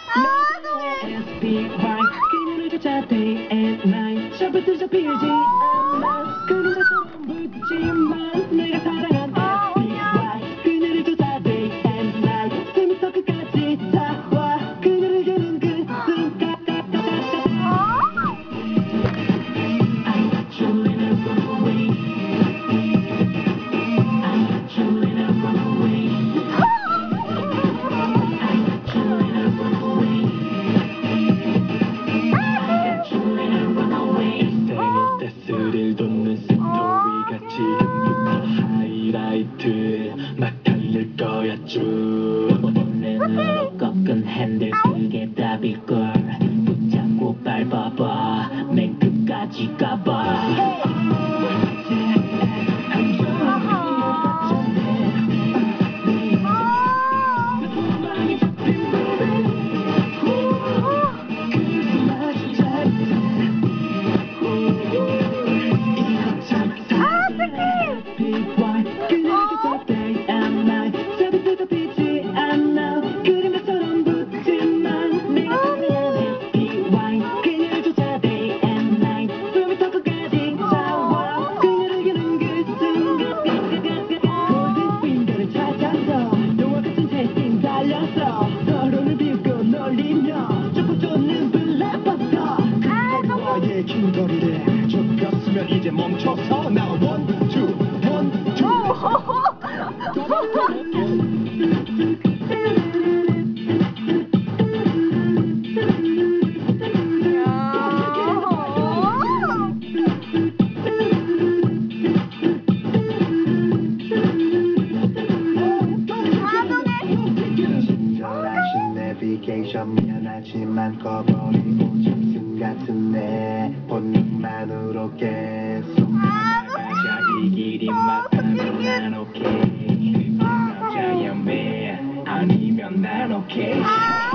SBY 그녀를 쫓아 day and night 샤부터 잡히지 않아 그림자처럼 붙지만 내가 사랑한 SBY 그녀를 쫓아 day and night 숨이 터 끝까지 다와 그녀를 여는 그 순간 I got you in a runaway I got you in a runaway I got you in a runaway 스를 돋는 스토리가 지금부터 하이라이트 막 달릴 거야 쭉 본능으로 꺾은 핸들 그게 답일걸 붙잡고 밟아봐 맨 끝까지 가봐 긴거리를 좁혔으면 이제 멈춰서 나 원, 투, 원, 투 친절하신 내비게이션 미안하지만 꺼버리고 짐승 같은 내 본능만으로 계속 나가자 이 길이 맞다면 난 오케이 그 남자야 매 아니면 난 오케이